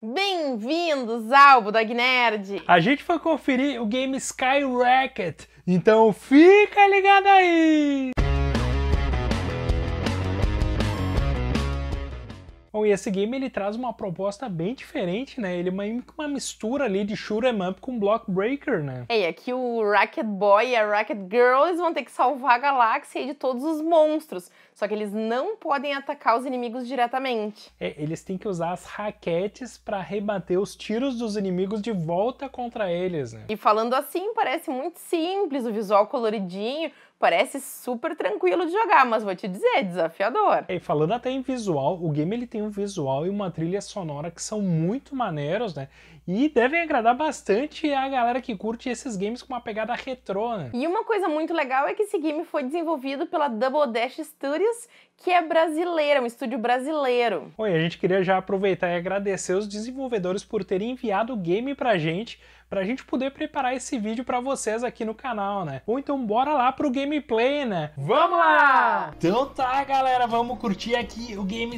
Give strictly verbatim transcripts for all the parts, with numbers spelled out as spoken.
Bem-vindos ao Bulldog Nerd! A gente foi conferir o game Skyrocket, então fica ligado aí! Bom, e esse game ele traz uma proposta bem diferente, né? Ele é uma, uma mistura ali de shoot 'em up com block breaker, né? É, e aqui o Rocket Boy e a Rocket Girl eles vão ter que salvar a galáxia de todos os monstros. Só que eles não podem atacar os inimigos diretamente. É, eles têm que usar as raquetes para rebater os tiros dos inimigos de volta contra eles, né? E falando assim, parece muito simples, o visual coloridinho, parece super tranquilo de jogar, mas vou te dizer, é desafiador. E falando até em visual, o game ele tem um visual e uma trilha sonora que são muito maneiros, né? E devem agradar bastante a galera que curte esses games com uma pegada retrô, né? E uma coisa muito legal é que esse game foi desenvolvido pela Double Dash Studios, que é brasileira, um estúdio brasileiro. Oi, a gente queria já aproveitar e agradecer os desenvolvedores por terem enviado o game pra gente, pra gente poder preparar esse vídeo pra vocês aqui no canal, né? Ou então bora lá pro gameplay, né? Vamos lá! Então tá, galera, vamos curtir aqui o game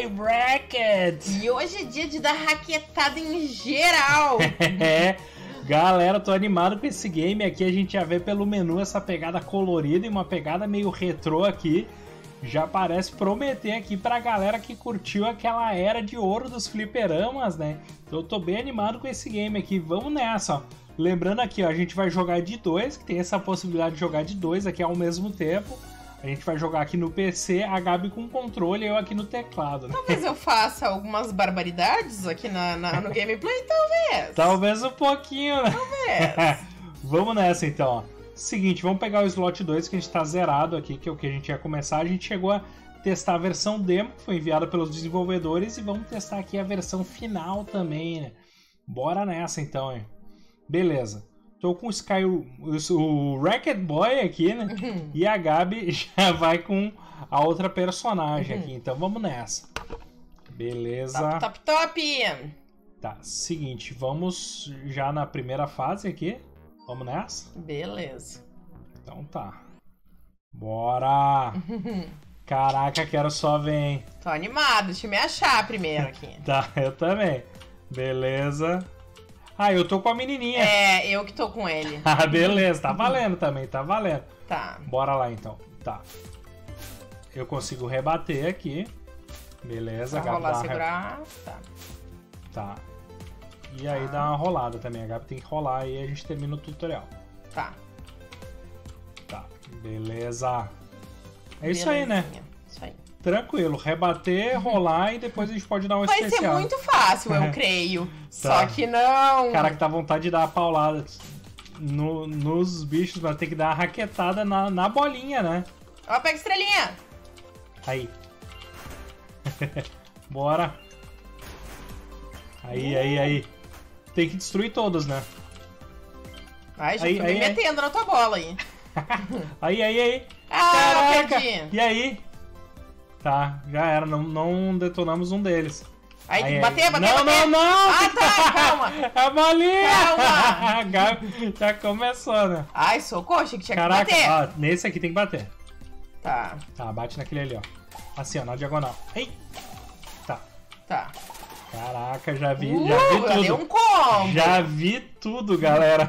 Skyrocket! E hoje é dia de dar raquetada em geral! É, galera, tô animado com esse game aqui, a gente já vê pelo menu essa pegada colorida e uma pegada meio retrô aqui. Já parece prometer aqui pra galera que curtiu aquela era de ouro dos fliperamas, né? Então eu tô bem animado com esse game aqui. Vamos nessa, ó. Lembrando aqui, ó, a gente vai jogar de dois, que tem essa possibilidade de jogar de dois aqui ao mesmo tempo. A gente vai jogar aqui no P C, a Gabi com controle e eu aqui no teclado, né? Talvez eu faça algumas barbaridades aqui na, na, no gameplay, talvez. Talvez um pouquinho, né? Talvez. Vamos nessa então, ó. Seguinte, vamos pegar o slot dois que a gente tá zerado aqui, que é o que a gente ia começar. A gente chegou a testar a versão demo, que foi enviada pelos desenvolvedores, e vamos testar aqui a versão final também, né? Bora nessa então, hein? Beleza. Tô com o Sky, o, o Rocket Boy aqui, né? Uhum. E a Gabi já vai com a outra personagem uhum. aqui, então vamos nessa. Beleza. Top, top, top! Tá, seguinte, vamos já na primeira fase aqui. Vamos nessa? Beleza. Então tá. Bora! Caraca, quero só ver, hein? Tô animado, deixa eu me achar primeiro aqui. Tá, eu também. Beleza. Ah, eu tô com a menininha. É, eu que tô com ele. Ah, beleza. Tá valendo também, tá valendo. Tá. Bora lá, então. Tá. Eu consigo rebater aqui. Beleza. Pra rolar, segurar. Tá. Tá. E aí ah. dá uma rolada também. A Gabi tem que rolar e a gente termina o tutorial. Tá. Tá. Beleza. É isso Belezinha. aí, né? Isso aí. Tranquilo. Rebater, rolar e depois a gente pode dar um Vai especial. Vai ser muito fácil, eu creio. Tá. Só que não. Cara, que tá vontade de dar uma paulada no, nos bichos, mas tem que dar uma raquetada na, na bolinha, né? Ó, pega estrelinha. Aí. Bora. Aí, uh. aí, aí. Tem que destruir todos, né? Ai, já aí, tô aí, me metendo aí. na tua bola aí. Aí, aí, aí. Ah, Caraca. perdi. E aí? Tá, já era. Não, não detonamos um deles. Aí, aí bater, aí. bater, não, bater. Não, não, não. Ah, tá, calma. A bolinha. Calma. A Gabi já começou, né? Ai, socorro, achei que tinha Caraca, que bater. Ó, nesse aqui tem que bater. Tá. Tá, bate naquele ali, ó. Assim, ó, na diagonal. Ei. Tá. Tá. Caraca, já vi, uh, já vi tudo. Deu um combo. Já vi tudo, galera.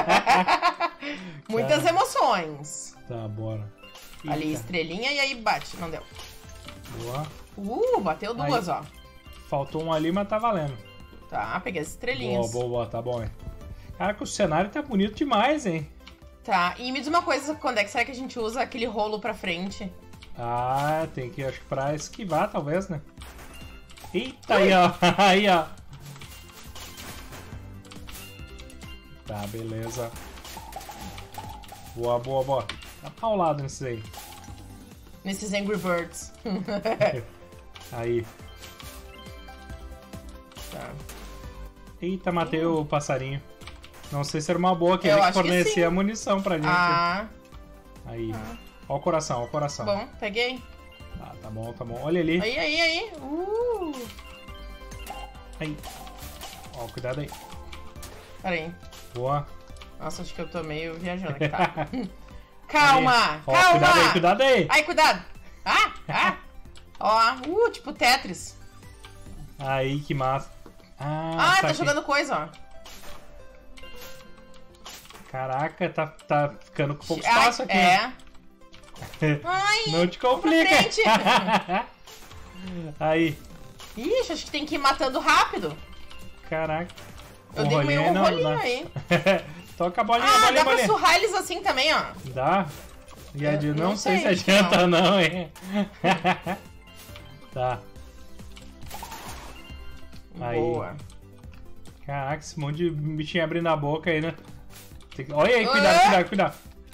Muitas Cara. emoções. Tá, bora. Eita. Ali, estrelinha e aí bate. Não deu. Boa. Uh, bateu duas, aí. ó. Faltou um ali, mas tá valendo. Tá, peguei as estrelinhas. Boa, boa, boa, tá bom, hein. Caraca, o cenário tá bonito demais, hein. Tá, e me diz uma coisa, quando é que será que a gente usa aquele rolo pra frente? Ah, tem que, acho que pra esquivar, talvez, né. Eita, aí, ó. Aí, ó. Tá, beleza. Boa, boa, boa. Tá paulado nesses aí. Nesses Angry Birds. Aí. Tá. Eita, matei hum. o passarinho. Não sei se era uma boa que Eu ele acho fornecia que a munição pra gente. Ah. Aí. Ah. Ó o coração, ó o coração. Bom, peguei. Tá, tá bom, tá bom. Olha ali. Aí, aí, aí. Uh. Aí. Ó, cuidado aí. Pera aí. Boa. Nossa, acho que eu tô meio viajando aqui, tá? Calma! Ó, calma! cuidado aí, cuidado aí! Ai, cuidado! Ah! Ah! Ó, uh, tipo Tetris. Aí, que massa. Ah, Ah, tá tá aqui. jogando coisa, ó. Caraca, tá, tá ficando com pouco Ai, espaço aqui. É. Ai, Não te vamos pra complica. frente. Aí. Ixi, acho que tem que ir matando rápido. Caraca. Eu Um dei meio rolinho um não rolinho dá. aí. Toca a bolinha, Ah, bolinha, dá pra bolinha. surrar eles assim também, ó. Dá? E Eu adi... não, não sei, sei, se adianta não, hein? Tá. Aí. Boa. Caraca, esse monte de bichinho abrindo a boca aí, né? Tem que... Olha aí, cuidado, Ah! cuidado, cuidado.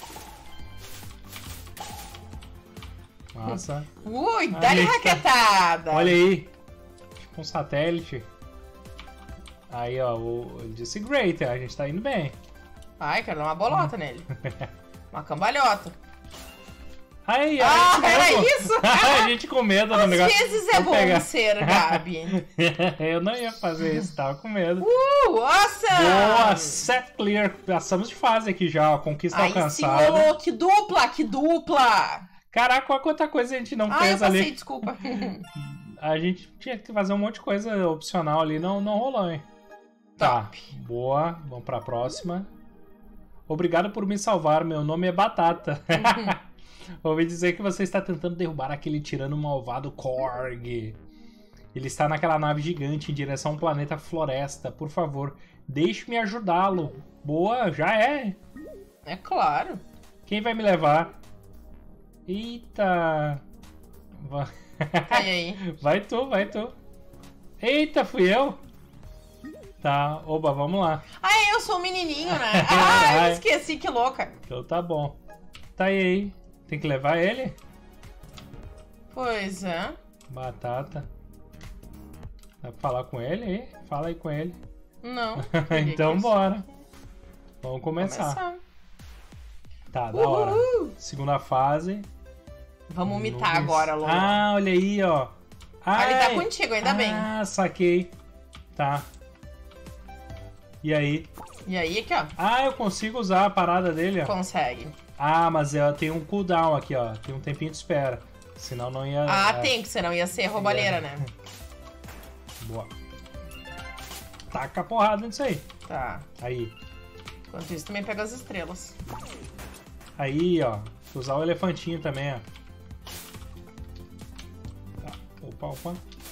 Massa. Ui, dá-lhe Aí, tá. raquetada. Olha aí. Tipo um satélite. Aí, ó, o... ele disse great, a gente tá indo bem. Ai, quero dar uma bolota nele. Uma cambalhota. Aí, Ah, é era mesmo. isso? A gente com medo do Às negócio. vezes é Vou bom pegar. ser, Gabi. Eu não ia fazer isso, tava com medo. Uh, awesome! Boa, set clear. Passamos de fase aqui já, ó. Conquista Aí sim, alcançada. ô, que dupla, que dupla! Caraca, olha quanta coisa a gente não Ah, eu fez passei, ali. desculpa. A gente tinha que fazer um monte de coisa opcional ali, não, não rolou, hein? Tá, Top. boa. Vamos pra próxima. Obrigado por me salvar, meu nome é Batata. Ouvi dizer que você está tentando derrubar aquele tirano malvado Korg. Ele está naquela nave gigante em direção ao planeta Floresta. Por favor, deixe-me ajudá-lo. Boa, já é. É claro. Quem vai me levar? Eita. Va- Aí, aí. Vai tu, vai tu. Eita, fui eu? Tá, oba, vamos lá. Ah, eu sou o menininho, né? Ah, eu Ai. esqueci, que louca. Então tá bom. Tá aí, aí. Tem que levar ele? Pois é. Batata. Dá pra falar com ele aí? Fala aí com ele. Não. Então bora. Vamos começar. Começar. Tá, da hora. Uhul. Segunda fase. Vamos mitar Nuvens. agora, Lolo. Ah, olha aí, ó. Ah, ele tá Ai. contigo, ainda bem. Ah, saquei. Tá. E aí? E aí, aqui, ó. Ah, eu consigo usar a parada dele, ó. Consegue. Ah, mas é, tem um cooldown aqui, ó. Tem um tempinho de espera. Senão não ia... Ah, é, tem, que senão ia ser roubalheira, né? Boa. Taca a porrada nisso aí. Tá. Aí. Enquanto isso, também pega as estrelas. Aí, ó. Usar o elefantinho também, ó. Tá. Opa, opa.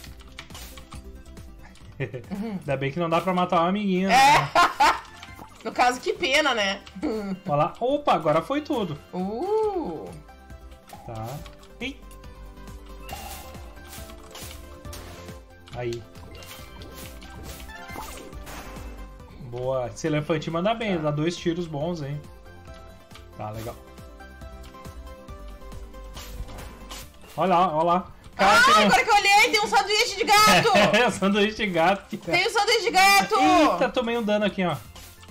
Ainda bem que não dá pra matar o amiguinho, né? É! No caso, que pena, né? Olha lá. Opa, agora foi tudo. Uh! Tá. Ih. Aí. Boa. Esse elefantinho manda bem, dá dois tiros bons, hein? Tá, legal. Olha lá, olha lá. Cara, Ah, tem um- agora que eu olhei, tem um sanduíche de gato! É, sanduíche de gato. Que... Tem um sanduíche de gato! Eita, tomei um dano aqui, ó.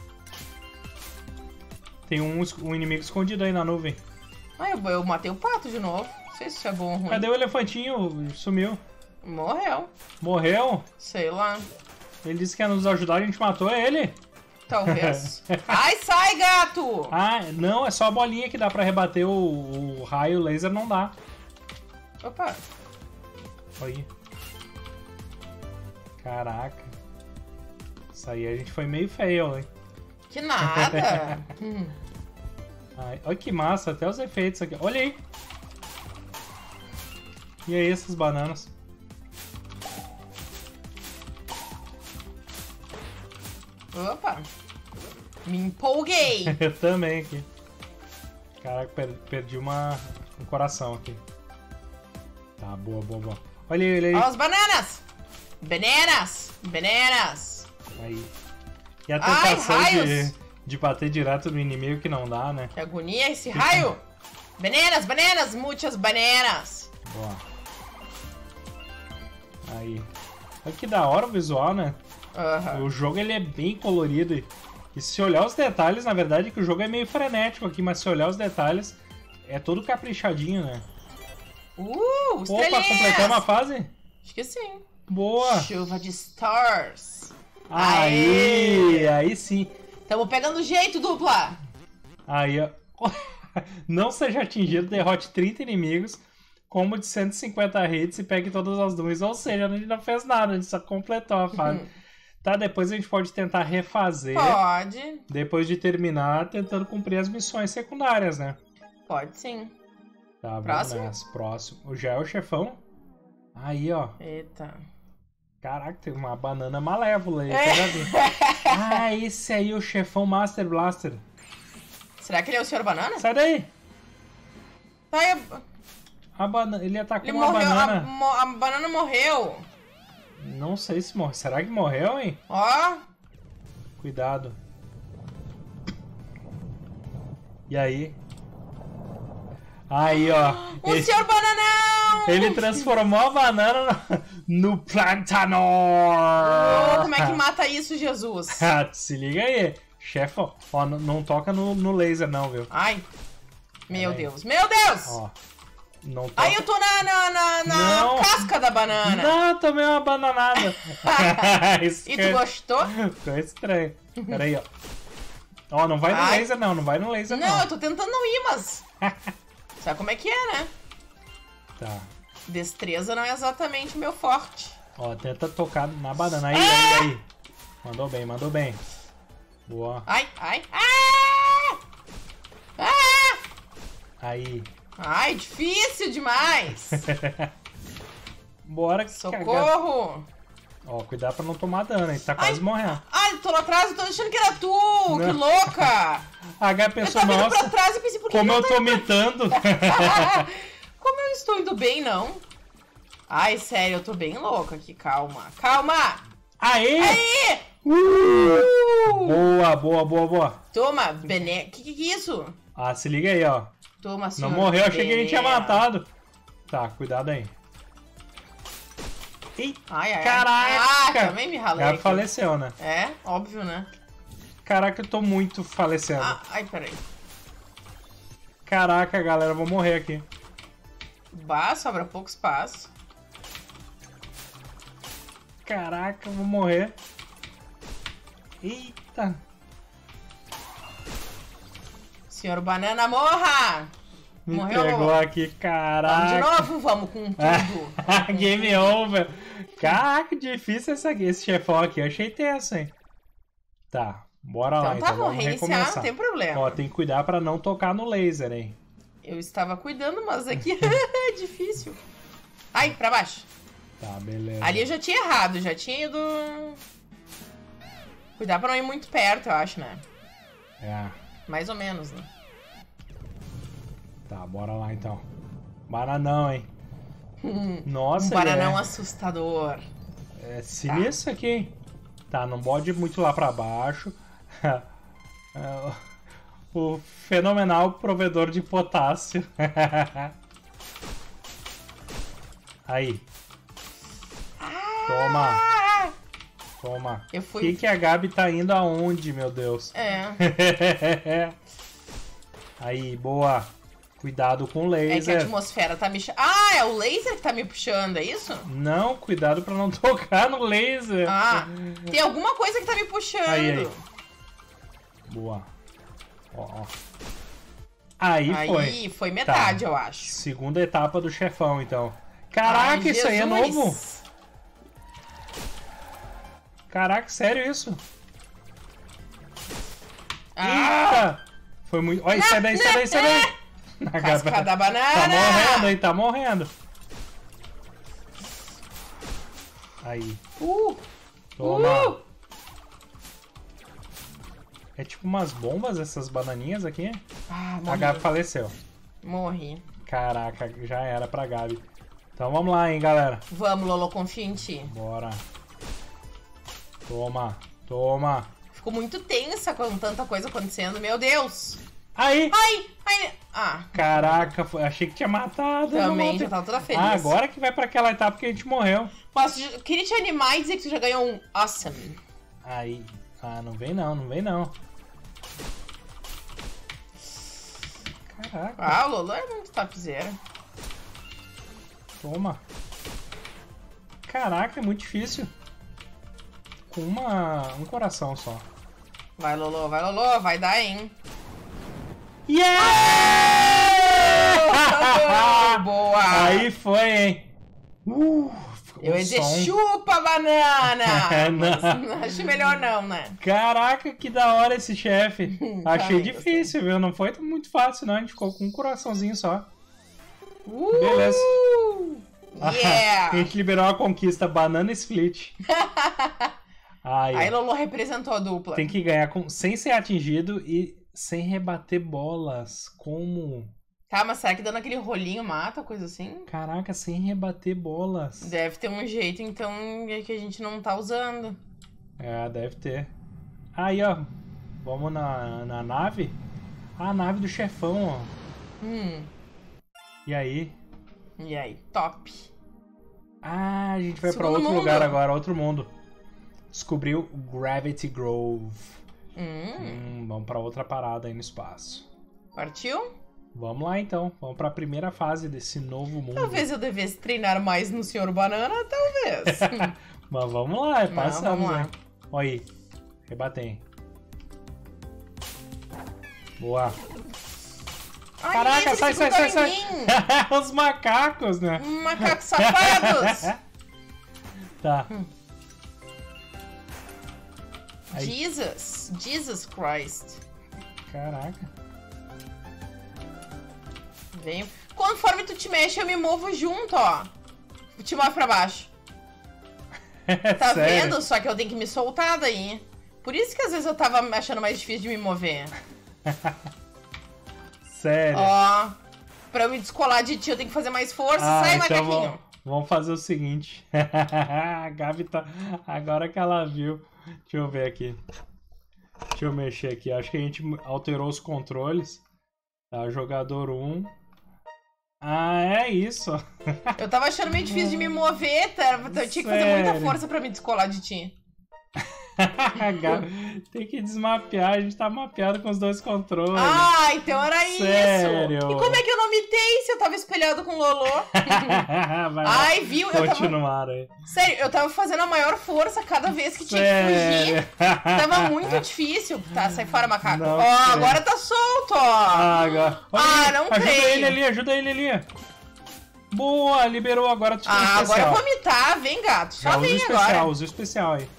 Tem um, es- um inimigo escondido aí na nuvem. Ah, eu, eu matei o pato de novo. Não sei se isso é bom ou ruim. Cadê o elefantinho? Sumiu. Morreu. Morreu? Sei lá. Ele disse que ia nos ajudar, a gente matou ele. Talvez. Ai, sai, gato! Ah, não, é só a bolinha que dá pra rebater o, o raio, o laser não dá. Opa. Aí. Caraca. Isso aí a gente foi meio fail, hein? Que nada. Hum. Ai, olha que massa, até os efeitos aqui. Olha aí. E aí, essas bananas? Opa. Me empolguei. Eu também aqui. Caraca, per- perdi uma, um coração aqui. Tá, boa, boa, boa. Olha aí, olha aí. Ó, as bananas. Bananas. Bananas. Aí. E a Ai, tentação raios. de, de bater direto no inimigo que não dá, né? Que agonia esse raio. Bananas, bananas, muitas bananas. Boa. Aí. Olha que da hora o visual, né? Aham. O jogo ele é bem colorido. E, e se olhar os detalhes, na verdade, que o jogo é meio frenético aqui, mas se olhar os detalhes, é todo caprichadinho, né? Uh, Opa, estrelinhas. completamos a fase? Acho que sim. Boa! Chuva de stars. Aí! Aê! Aí sim! Tamo pegando jeito, dupla. Aí, ó. Não seja atingido, derrote trinta inimigos, combo de cento e cinquenta hits e pegue todas as nuvens. Ou seja, a gente não fez nada, a gente só completou a fase. Tá, depois a gente pode tentar refazer. Pode. Depois de terminar, tentando cumprir as missões secundárias, né? Pode sim. Tá, vamos Próximo? nessa. Próximo. Já é o chefão? Aí, ó. Eita. Caraca, tem uma banana malévola aí. É. Quero ver. Ah, esse aí é o chefão Master Blaster. Será que ele é o senhor Banana? Sai daí! Tá, eu... A banana, ele atacou Ele uma morreu. A, banana. mo- a banana morreu. Não sei se morreu. Será que morreu, hein? Ó. Cuidado. E aí? Aí, ó. O Ele, senhor Bananão! ele transformou a banana no, no Plantanor. Oh, como é que mata isso, Jesus? Ah, se liga aí. Chefão, ó, não, não toca no, no laser não, viu? Ai. Meu Peraí. Deus. Meu Deus! Ó. Não toca. Aí eu tô na, na, na, na Não. casca da banana. Não, eu tomei uma bananada. Isso E que- tu gostou? Ficou estranho. Pera aí, ó. Ó, não vai no Ai. laser não, não vai no laser não. Não, eu tô tentando não ir, mas... Sabe como é que é, né? Tá. Destreza não é exatamente o meu forte. Ó, tenta tocar na banana. Aí, aí, aí. Mandou bem, mandou bem. Boa. Ai, ai, ah! Ah! Aí. Ai, difícil demais. Bora que cagar. Socorro. Ó, cuidado pra não tomar dano, hein? Tá quase Ai. morrendo. Ai, tô lá atrás, eu tô achando que era tu. Que Não. louca. A H Eu pensou, tava indo pra nossa, trás e pensei, por que como que eu tô mitando. Como eu estou indo bem, não? Ai, sério, eu tô bem louca aqui. Calma, calma. Aê! Aí! Uh! Boa, boa, boa, boa. Toma, Bené. Que que é isso? Ah, se liga aí, ó. Toma, Não senhor morreu, achei que a gente tinha Bené. matado. Tá, cuidado aí. Eita, Ai, ai, ai. caraca! Ah, também me ralei Gabi aqui. faleceu, né? É, óbvio, né? Caraca, eu tô muito falecendo. Ah, ai, peraí. Caraca, galera, eu vou morrer aqui. Bah, sobra pouco espaço. Caraca, eu vou morrer. Eita. Senhor Banana, morra! Me Morreu, pegou Lolo? aqui, Vamos de caraca. novo? Vamos com tudo. Game over. Caraca, difícil essa aqui, esse chefão aqui. Eu achei tenso, hein? Tá, bora lá Então tá então. bom, Vamos reiniciar, recomeçar. não tem problema. Ó, tem que cuidar pra não tocar no laser, hein? Eu estava cuidando, mas aqui é difícil. Ai, pra baixo. Tá, beleza. Ali eu já tinha errado, já tinha ido... Cuidar pra não ir muito perto, eu acho, né? É. Mais ou menos, né? Tá, bora lá então. Bananão, hein? Nossa, Um bananão ele assustador. é, é sinistro aqui, hein? Tá, não pode ir muito lá pra baixo. É, o fenomenal provedor de potássio. Aí. Toma, Ah! toma. Eu O fui... que, que a Gabi tá indo aonde, meu Deus? É, Aí, boa. Cuidado com o é que a laser. atmosfera tá me... ch- Ah, é o laser que tá me puxando, é isso? Não, cuidado pra não tocar no laser. Ah, tem alguma coisa que tá me puxando. Aí, aí. Boa. Ó, ó. Aí, Aí foi. foi metade, Tá. eu acho. Segunda etapa do chefão, então. Caraca, Ai, isso aí é Jesus. novo? Caraca, sério isso? Ah, Eita! Foi muito... Olha, sai daí, sai daí, sai daí! Na casca Gabi- da banana. Tá morrendo, hein? Tá morrendo. Aí. Uh, Toma. Uh! É tipo umas bombas essas bananinhas aqui. Ah, A morri. Gabi faleceu. Morri. Caraca, já era pra Gabi. Então vamos lá, hein, galera. Vamos, Lolo, confio em ti. Bora. Toma, toma. Ficou muito tensa com tanta coisa acontecendo, meu Deus. Aí! Ai, ai. Ah, Caraca, foi- achei que tinha matado. eu não também, matei. já tava toda feliz. Ah, agora que vai pra aquela etapa que a gente morreu. Mas eu queria te animar e dizer que tu já ganhou um awesome. Aí. Ah, não vem não, não vem não. Caraca, Ah, o Lolo é muito topzera. toma. Caraca, é muito difícil. Com uma, um coração só. Vai, Lolo, vai, Lolo, vai dar, hein? Yeah! Oh, boa! Aí foi, hein? Uh, Eu um ia dizer som. chupa banana! Não. Mas acho melhor não, né? Caraca, que da hora esse chefe. Achei Também difícil, viu? Não foi muito fácil, não. A gente ficou com um coraçãozinho só. Uh, Beleza. Yeah! A gente liberou a conquista Banana Split. Aí, Aí ó. Lolo representou a dupla. Tem que ganhar com... sem ser atingido e sem rebater bolas. Como? Tá, mas será que dando aquele rolinho mata, coisa assim? Caraca, sem rebater bolas. Deve ter um jeito, então, que a gente não tá usando. É, deve ter. Aí, ó. Vamos na, na nave. Ah, a nave do chefão, ó. Hum, E aí? e aí? Top. Ah, a gente vai pra Segundo outro mundo. lugar agora, outro mundo. Descobriu Gravity Grove. Hum, Hum, vamos pra outra parada aí no espaço. partiu? Vamos lá então, vamos pra primeira fase desse novo mundo. Talvez eu devesse treinar mais no senhor Banana, talvez. Mas vamos lá, é Não, passamos, vamos lá. né? Olha aí, rebatem. Boa. Ai, Caraca, esse sai, sai, grudou sai, em sai. mim. Os macacos, né? Macacos safados. Tá. Aí. Jesus. Jesus Christ. Caraca. Vem. Conforme tu te mexe, eu me movo junto, ó. Te move pra baixo. Tá Sério? vendo? Só que eu tenho que me soltar daí. Por isso que às vezes eu tava achando mais difícil de me mover. Sério. Ó. Pra eu me descolar de ti, eu tenho que fazer mais força. Ah, Sai, então macaquinho. vamos, vamos fazer o seguinte. A Gabi tá... Agora que ela viu. Deixa eu ver aqui. Deixa eu mexer aqui. Acho que a gente alterou os controles. Tá, jogador um. Ah, é isso. Eu tava achando meio difícil de me mover, tá? Eu tinha que fazer muita Sério? força pra me descolar de ti. A Gabi tem que desmapear. A gente tá mapeado com os dois controles. Ah, então era Sério? isso. E como é que eu não mitei se eu tava espelhado com o Lolo? Vai lá. Ai, viu? Eu tava... Continuar aí. Sério, eu tava fazendo a maior força cada vez que tinha que Sério? fugir. Tava muito difícil. Tá, sai fora, macaco. Não Ó, creio. agora tá solto, ó. Ah, agora. Olha Ah, aí, não ajuda creio. ele ali, ajuda ele ali. Boa, liberou agora. Tu tem Ah, agora especial. eu vou mitar. Vem, gato. Só Já usa o vem especial, agora. usa o especial aí.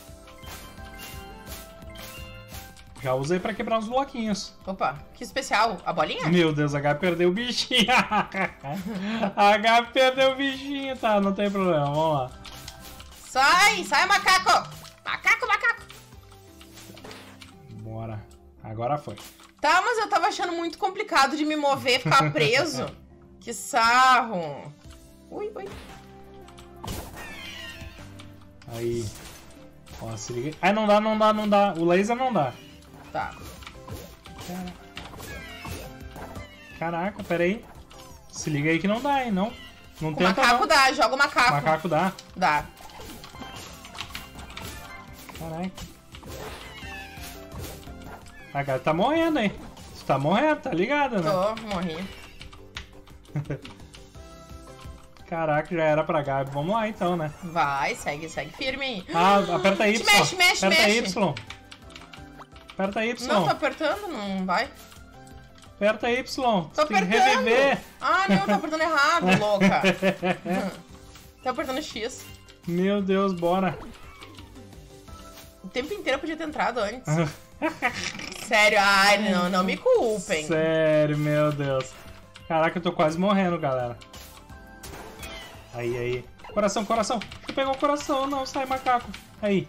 Já usei pra quebrar uns bloquinhos. Opa, que especial. A bolinha? Meu Deus, a Gabi perdeu o bichinho. A Gabi perdeu o bichinho, tá? Não tem problema, vamos lá. Sai, sai, macaco. Macaco, macaco. Bora. Agora foi. Tá, mas eu tava achando muito complicado de me mover, ficar preso. Que sarro. Ui, ui. Aí. Ó, se liga. Ai, não dá, não dá, não dá. O laser não dá. Tá. Caraca, pera aí. Se liga aí que não dá, hein? Não, não O tenta macaco não. dá, joga o macaco. Macaco dá. Dá. Caraca. A Gabi tá morrendo, hein? Tu tá morrendo, tá ligado, né? Tô, morri. Caraca, já era pra Gabi. Vamos lá então, né? Vai, segue, segue firme. Ah, aperta Y. Te mexe, mexe, aperta mexe. Y. Aperta Y. Não, tô apertando, não vai. Aperta Y. Tô Tu tem que apertando. reviver. Ah, não, tô apertando errado, louca. Tô apertando X. Meu Deus, bora. O tempo inteiro eu podia ter entrado antes. Sério, ai, não, não me culpem. Sério, meu Deus. Caraca, eu tô quase morrendo, galera. Aí, aí. Coração, coração. Deixa eu pegar o coração. Não, sai, macaco. Aí.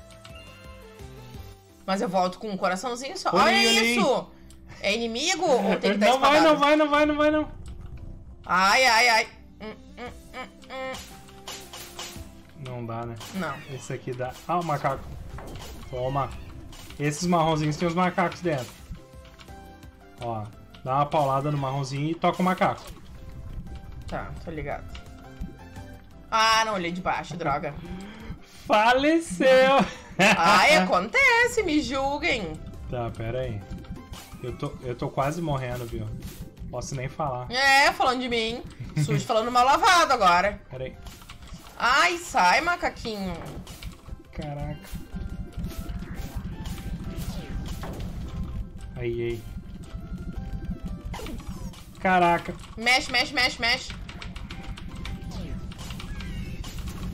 Mas eu volto com um coraçãozinho só. Olha Olha aí, olha aí. isso! É inimigo ou tem que dar Não vai, espadada? não vai, não vai, não vai, não. Ai, ai, ai. Hum, hum, hum, hum. Não dá, né? Não. Esse aqui dá. Ah, o macaco. Toma. Esses marronzinhos tem os macacos dentro. Ó. Dá uma paulada no marronzinho e toca o macaco. Tá, tô ligado. Ah, não olhei de baixo, droga. Faleceu! Ai, acontece, me julguem. Tá, pera aí. Eu tô, eu tô quase morrendo, viu? Posso nem falar. É, falando de mim. Sujo falando mal lavado agora. Pera aí. Ai, sai, macaquinho. Caraca. Aí, aí. Caraca. Mexe, mexe, mexe, mexe.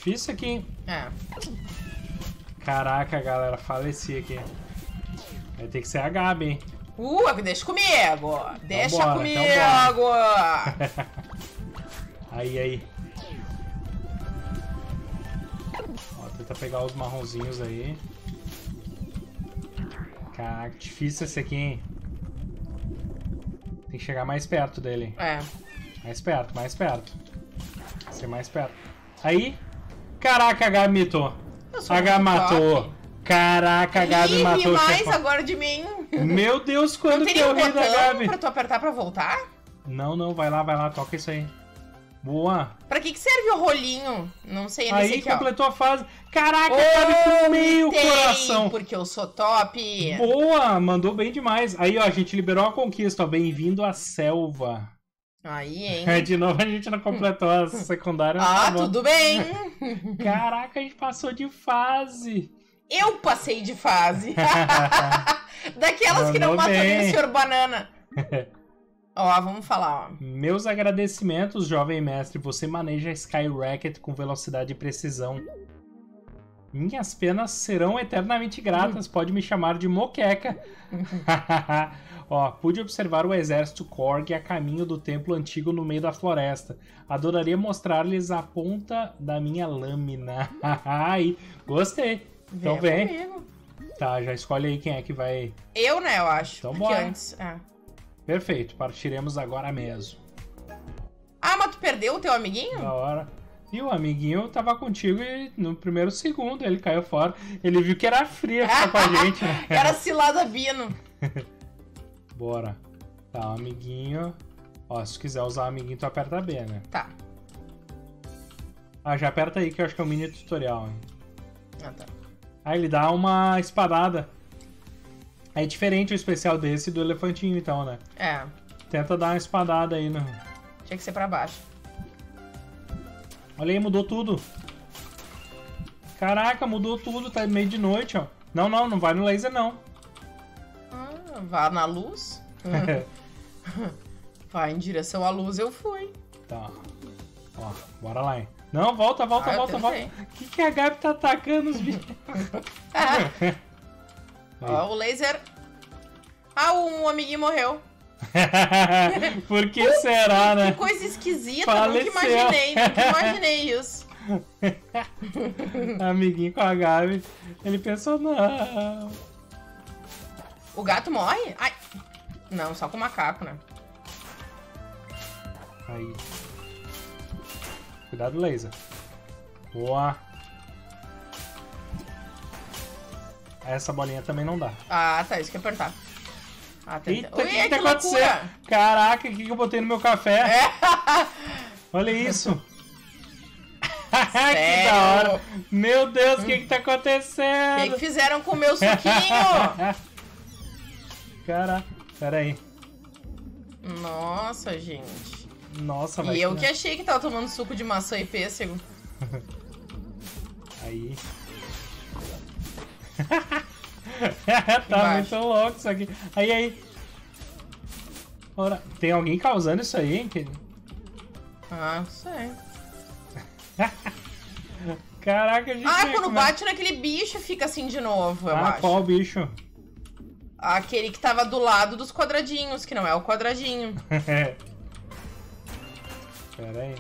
difícil aqui, hein? É. Caraca, galera, faleci aqui. Vai ter que ser a Gabi, hein? Uh, deixa comigo! Deixa bora, comigo! então aí, aí. Ó, tenta pegar os marronzinhos aí. Caraca, difícil esse aqui, hein? Tem que chegar mais perto dele. É. Mais perto, mais perto. Ser mais perto. Aí. Caraca, a Gabi mitou. A Gabi matou. Caraca, a Gabi Ih, matou. ri mais agora de mim. Meu Deus, quando não que teria eu um ri da botão Gabi? pra tu apertar pra voltar? Não, não, vai lá, vai lá, toca isso aí. Boa. Pra que que serve o rolinho? Não sei, nesse Aí aqui, completou ó. a fase. Caraca, Gabi com meio Tem, coração. porque eu sou top. Boa, mandou bem demais. Aí, ó, a gente liberou a conquista, ó. Bem-vindo à selva. Aí, hein? É, de novo a gente não completou a secundária. Ah, tá bom. tudo bem. Caraca, a gente passou de fase. Eu passei de fase. Daquelas que não Mandou matam nem bem. o senhor Banana. Ó, vamos falar, ó. Meus agradecimentos, jovem mestre. Você maneja Sky Racket com velocidade e precisão. Minhas penas serão eternamente gratas. Pode me chamar de Moqueca. Ó, pude observar o exército Korg a caminho do templo antigo no meio da floresta. Adoraria mostrar-lhes a ponta da minha lâmina. Ai, gostei. Então vem. Comigo. Tá, já escolhe aí quem é que vai. Eu, né, eu acho. Então porque bora. antes. É. Perfeito, partiremos agora mesmo. Ah, mas tu perdeu o teu amiguinho? Da hora. E o amiguinho tava contigo e no primeiro segundo ele caiu fora. Ele viu que era fria ficar com a gente, né? Era cilada Bino. Bora. Tá, o amiguinho. Ó, se tu quiser usar o amiguinho, tu aperta B, né? Tá. Ah, já aperta aí que eu acho que é o mini tutorial, hein? Ah, tá. Ah, ele dá uma espadada. É diferente o especial desse do elefantinho, então, né? É. Tenta dar uma espadada aí, né? Tinha que ser pra baixo. Olha aí, mudou tudo. Caraca, mudou tudo, tá meio de noite, ó. Não, não, não vai no laser, não. Ah, vá na luz. Vai em direção à luz, eu fui. Tá. Ó, bora lá, hein. Não, volta, volta, Ah, eu volta, volta. tentei. O que, que a Gabi tá atacando os bichos? Ah. Ó, o laser. Ah, um amiguinho morreu. Por que será, né? Que coisa esquisita, Faleceu. nunca imaginei, nunca imaginei isso. Amiguinho com a Gabi. Ele pensou, não. O gato morre? Ai. Não, só com o macaco, né? Aí. Cuidado, laser. Boa. Essa bolinha também não dá. Ah, tá, isso que apertar. Ah, tem... Eita, o Ui, que, que que tá acontecendo? loucura. Caraca, o que, que eu botei no meu café? É. Olha isso. Que Sério? da hora. Meu Deus, o que que tá O que, acontecendo? que fizeram com o meu suquinho? Caraca, pera aí. Nossa, gente. Nossa, vai. E eu que achei que tava tomando suco de maçã e pêssego. Aí. Tá Embaixo. muito louco isso aqui. Aí, aí. Ora, tem alguém causando isso aí, hein? Que- Ah, não sei. Caraca, a gente. Ah, vê quando como é- bate naquele bicho fica assim de novo, eu Ah, acho. qual bicho? Aquele que tava do lado dos quadradinhos, que não é o quadradinho. Pera aí.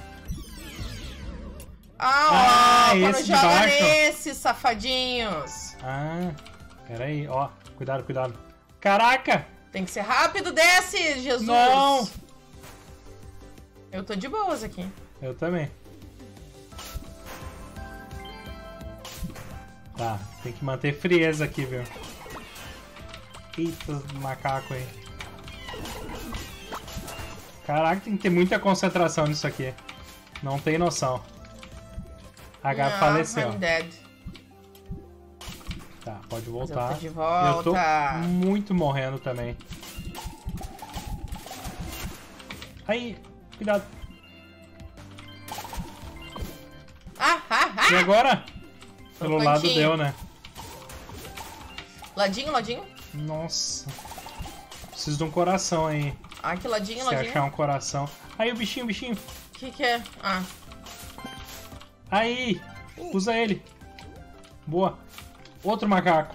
Ah, ó, Ah, quando esse de joga baixo. nesses, safadinhos. Ah, pera aí, ó. Cuidado, cuidado. Caraca! Tem que ser rápido, desce, Jesus. Não! Eu tô de boas aqui. Eu também. Tá, tem que manter frieza aqui, viu? Eita, macaco aí. Caraca, tem que ter muita concentração nisso aqui. Não tem noção. A Gabi Ah, faleceu. I'm dead. Tá, pode Mas eu voltar. tô de Eu volta. tô muito morrendo também. Aí, cuidado. Ah, ah, E ah! agora? Pelo No lado cantinho. deu, né? Ladinho, ladinho. Nossa. Preciso de um coração aí. Ah, que ladinho, Se ladinho. achar um coração. Aí o bichinho, bichinho. O que que é? Ah, Aí! Usa ele. Boa. Outro macaco.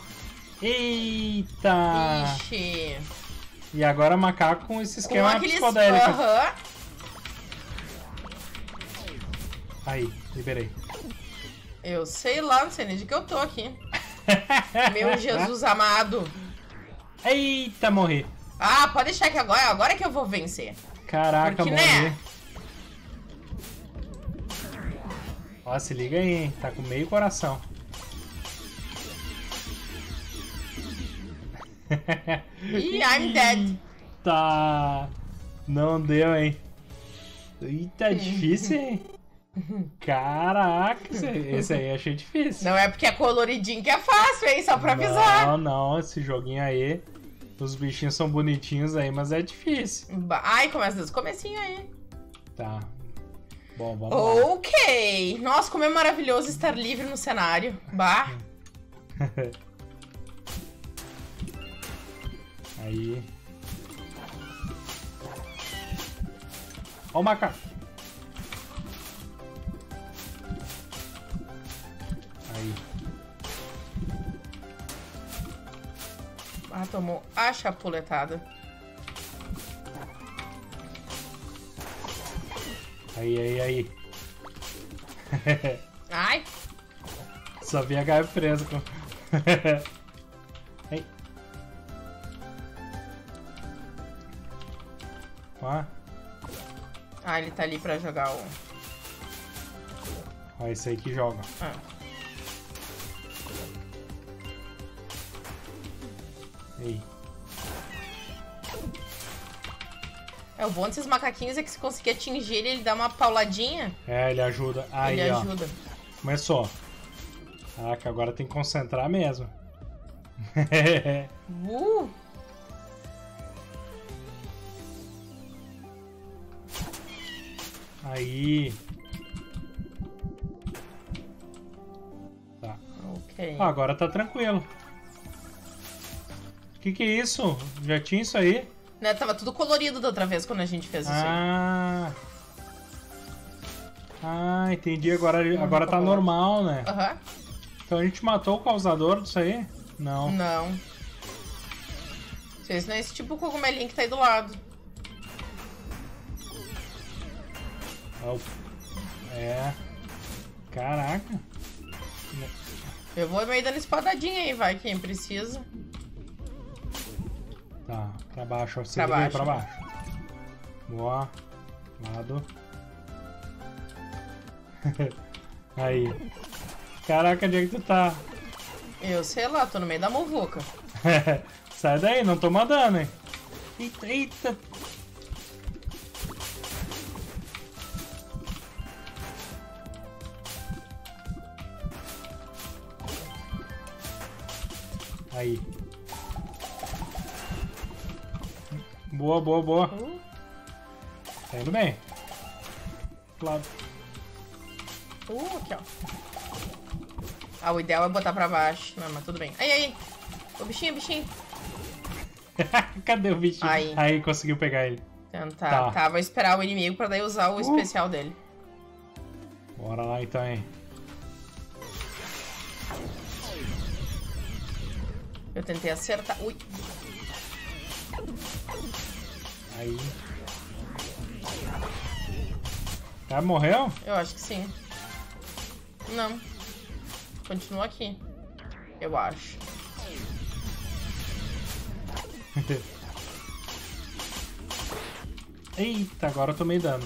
Eita! Ixi. E agora macaco com esse esquema com aqueles... psicodélico. Uhum. Aí, liberei. Eu sei lá, não sei nem de que eu tô aqui. Meu Jesus amado. Eita, morri. Ah, pode deixar que agora, agora que eu vou vencer. Caraca, Porque, morri. né? Ó, se liga aí, hein? Tá com meio coração. Ih, I'm dead. Tá. Não deu, hein? Eita, difícil, hein? Caraca, esse aí achei difícil. Não é porque é coloridinho que é fácil, hein? Só pra avisar. Não, não, esse joguinho aí. Os bichinhos são bonitinhos aí, mas é difícil. Ai, começa desde o comecinho aí. Tá. Bom, vamos lá. Ok. Nossa, como é maravilhoso estar livre no cenário. Bah. Aí. Ó o macaco. Aí. Ah, tomou a chapuletada. Aí, aí, aí. Ai. Só vi a Gabi presa com... Aí. Ó. Ah, ele tá ali pra jogar o... Ó, esse aí que joga. Ah. Aí. É, o bom desses macaquinhos é que se conseguir atingir ele, ele dá uma pauladinha. É, ele ajuda. Aí, ele ó. ajuda. Começou. Caraca, agora tem que concentrar mesmo. uh! Aí. Tá. Ok. Ah, agora tá tranquilo. Que que é isso? Já tinha isso aí? Né, tava tudo colorido da outra vez quando a gente fez isso aí. Ah. Ah, entendi. Agora, agora tá normal, né? Aham. Uhum. Então a gente matou o causador disso aí? Não. Não. Esse não é esse tipo de cogumelinho que tá aí do lado. É. Caraca. Eu vou meio dando espadadinha aí, vai, quem precisa. Tá, pra baixo. Você pra baixo. Pra baixo. Boa. Lado. Aí. Caraca, onde é que tu tá? Eu sei lá, tô no meio da muvuca. Sai daí, não tô mandando, hein? Eita, eita. Aí. Boa, boa, boa. Uh. Tá indo bem. Claro. Uh, aqui, ó. Ah, o ideal é botar pra baixo. Não, mas tudo bem. Aí, aí. O bichinho, o bichinho. Cadê o bichinho? Aí. Aí, conseguiu pegar ele. Tentar. Tá. Tá, vou esperar o inimigo pra daí usar o uh. especial dele. Bora lá, então, hein. Eu tentei acertar. Ui. Aí. Já morreu? Eu acho que sim. Não. Continua aqui. Eu acho. Eita, agora eu tomei dano.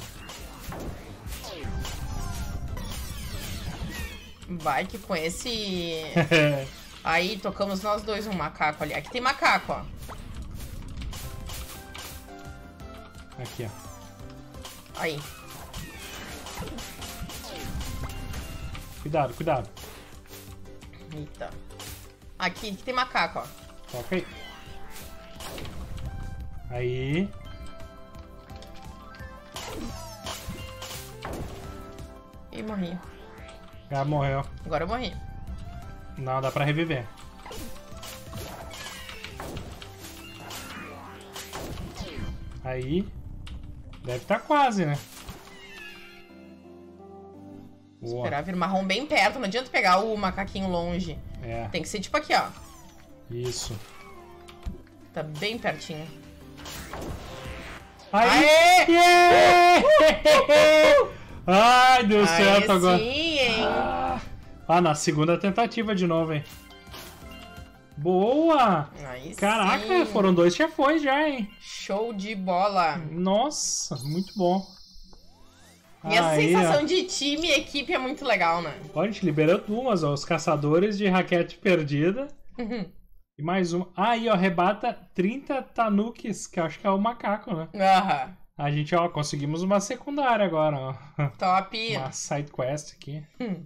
Vai que com esse... Aí, tocamos nós dois um macaco ali. Aqui tem macaco, ó. Aqui, ó. Aí. Cuidado, cuidado. Eita. Aqui, aqui tem macaco, ó. Toca aí. Aí. Ih, morri. Já morreu. Agora eu morri. Não, dá pra reviver. Aí. Deve estar quase, né? Boa. Esperar vir marrom bem perto. Não adianta pegar o macaquinho longe. É. Tem que ser tipo aqui, ó. Isso. Tá bem pertinho. Aí! Aê! Yeah! Uh, uh, uh, Ai, deu Aê, certo agora. Sim, hein? Ah, na segunda tentativa de novo, hein? Boa! Aí Caraca, sim. Foram dois chefões já, hein? Show de bola! Nossa, muito bom. E essa Aí, sensação ó. de time e equipe é muito legal, né? Ó, a gente liberou duas, ó. Os caçadores de raquete perdida. Uhum. E mais uma. Ah, aí, ó, arrebata trinta tanukis, que eu acho que é o macaco, né? Aham. A gente, ó, conseguimos uma secundária agora, ó. Top! Uma side quest aqui. Hum.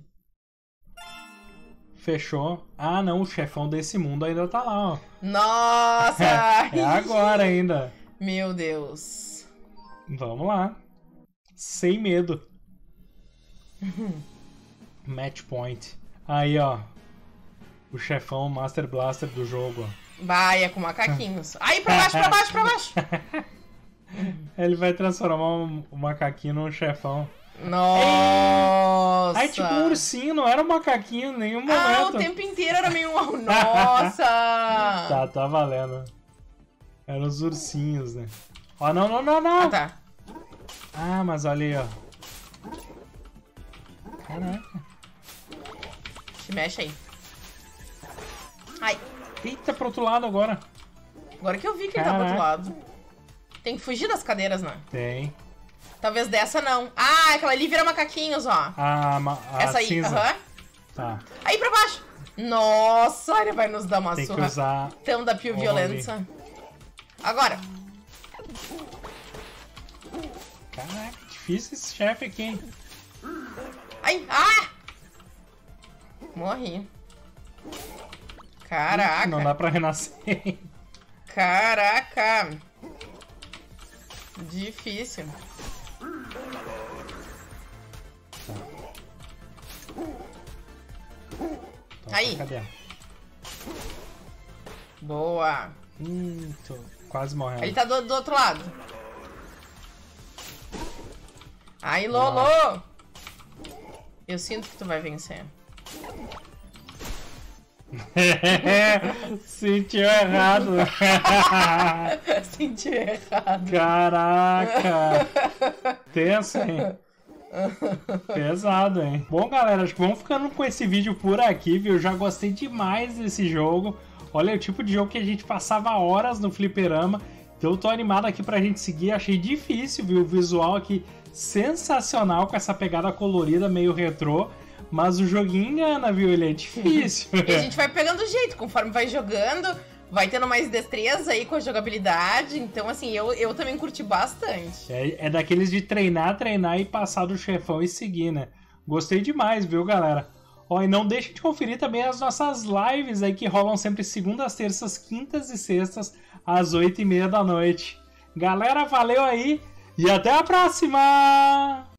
Fechou. Ah, não, o chefão desse mundo ainda tá lá, ó. Nossa! É agora ainda. Meu Deus. Vamos lá. Sem medo. Uhum. Match point. Aí, ó. O chefão Master Blaster do jogo, ó. Vai, é com macaquinhos. Aí, pra baixo, pra baixo, pra baixo. Ele vai transformar um, um macaquinho num chefão. Nossa! Aí, tipo, um ursinho, não era um macaquinho em nenhum momento. Ah, o tempo inteiro era meio... Nossa! Tá, tá valendo. Eram os ursinhos, né? Ó, não, não, não, não! Ah, tá. Ah, mas olha aí, ó. Caraca. Te mexe aí. Ai. Eita, pro outro lado agora. Agora que eu vi que ele tá do outro lado. Tem que fugir das cadeiras, né? Tem. Talvez dessa não. Ah, aquela ali vira macaquinhos, ó. A, a Essa aí, cinza. aham. Tá. Aí pra baixo. Nossa, ele vai nos dar uma Tem surra. que usar... Tão da Pio Violência. Agora. Caraca, difícil esse chefe aqui, hein? Ai, ah! Morri. Caraca. Não dá pra renascer. Caraca. Difícil. Então, Aí. Cadê? Boa. Hum, tô quase morrendo. Ele tá do, do outro lado. Aí, Lolo. Eu sinto que tu vai vencer. Sentiu errado. Sentiu errado. Caraca. Tenso, hein? Pesado, hein? Bom, galera, acho que vamos ficando com esse vídeo por aqui, viu? Eu já gostei demais desse jogo. Olha, é o tipo de jogo que a gente passava horas no fliperama. Então eu tô animado aqui pra gente seguir. Achei difícil, viu? O visual aqui sensacional, com essa pegada colorida, meio retrô. Mas o joguinho engana, viu? Ele é difícil. E a gente vai pegando o jeito, conforme vai jogando, vai tendo mais destreza aí com a jogabilidade. Então, assim, eu, eu também curti bastante. É, é daqueles de treinar, treinar e passar do chefão e seguir, né? Gostei demais, viu, galera? Ó, e não deixe de conferir também as nossas lives aí que rolam sempre segundas, terças, quintas e sextas, às oito e meia da noite. Galera, valeu aí e até a próxima!